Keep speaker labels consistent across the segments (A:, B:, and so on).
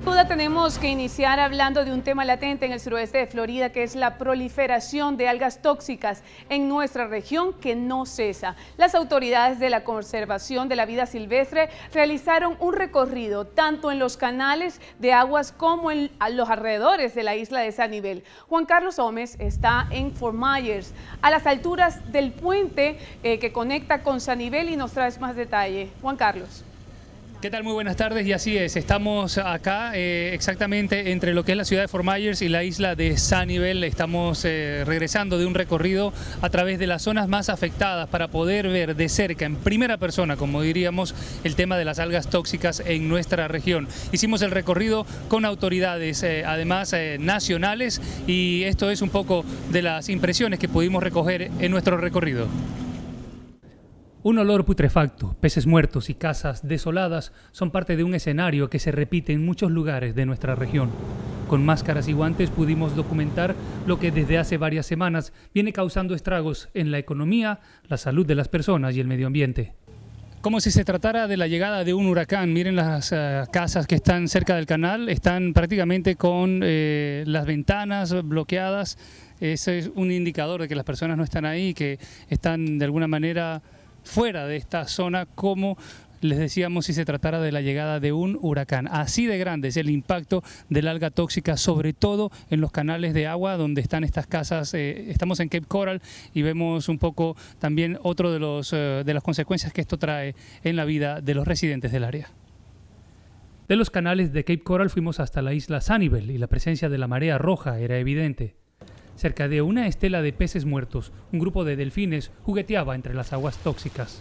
A: Tenemos que iniciar hablando de un tema latente en el suroeste de Florida, que es la proliferación de algas tóxicas en nuestra región que no cesa. Las autoridades de la conservación de la vida silvestre realizaron un recorrido tanto en los canales de aguas como en los alrededores de la isla de Sanibel. Juan Carlos Gómez está en Fort Myers, a las alturas del puente que conecta con Sanibel, y nos traes más detalle. Juan Carlos.
B: ¿Qué tal? Muy buenas tardes, y así es, estamos acá exactamente entre lo que es la ciudad de Fort Myers y la isla de Sanibel. Estamos regresando de un recorrido a través de las zonas más afectadas para poder ver de cerca, en primera persona, como diríamos, el tema de las algas tóxicas en nuestra región. Hicimos el recorrido con autoridades, además nacionales, y esto es un poco de las impresiones que pudimos recoger en nuestro recorrido. Un olor putrefacto, peces muertos y casas desoladas son parte de un escenario que se repite en muchos lugares de nuestra región. Con máscaras y guantes pudimos documentar lo que desde hace varias semanas viene causando estragos en la economía, la salud de las personas y el medio ambiente. Como si se tratara de la llegada de un huracán. Miren las casas que están cerca del canal, están prácticamente con las ventanas bloqueadas. Ese es un indicador de que las personas no están ahí, que están de alguna manera fuera de esta zona, como les decíamos, si se tratara de la llegada de un huracán. Así de grande es el impacto del alga tóxica, sobre todo en los canales de agua donde están estas casas. Estamos en Cape Coral y vemos un poco también otro de las consecuencias que esto trae en la vida de los residentes del área. De los canales de Cape Coral fuimos hasta la isla Sanibel y la presencia de la marea roja era evidente. Cerca de una estela de peces muertos, un grupo de delfines jugueteaba entre las aguas tóxicas.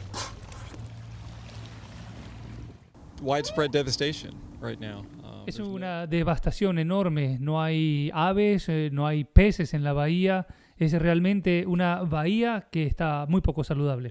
B: Es una devastación enorme. No hay aves, no hay peces en la bahía. Es realmente una bahía que está muy poco saludable.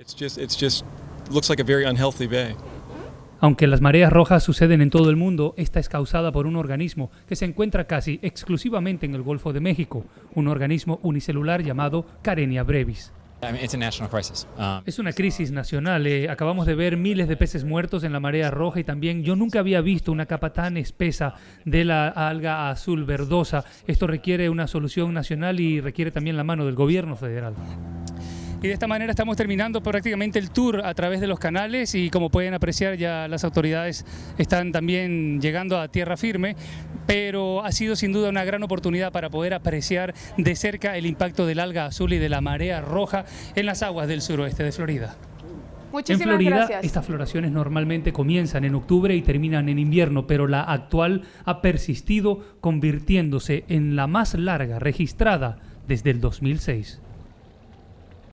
B: Aunque las mareas rojas suceden en todo el mundo, esta es causada por un organismo que se encuentra casi exclusivamente en el Golfo de México, un organismo unicelular llamado Karenia brevis. Es una crisis nacional. Acabamos de ver miles de peces muertos en la marea roja, y también yo nunca había visto una capa tan espesa de la alga azul verdosa. Esto requiere una solución nacional y requiere también la mano del gobierno federal. Y de esta manera estamos terminando prácticamente el tour a través de los canales, y como pueden apreciar ya las autoridades están también llegando a tierra firme, pero ha sido sin duda una gran oportunidad para poder apreciar de cerca el impacto del alga azul y de la marea roja en las aguas del suroeste de Florida. En Florida, estas floraciones normalmente comienzan en octubre y terminan en invierno, pero la actual ha persistido, convirtiéndose en la más larga registrada desde el 2006.